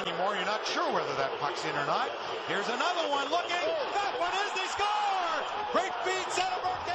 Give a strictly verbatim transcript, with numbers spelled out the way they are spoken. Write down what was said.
anymore. You're not sure whether that puck's in or not. Here's another one looking. That one is. They score! Great feed, Centerburg.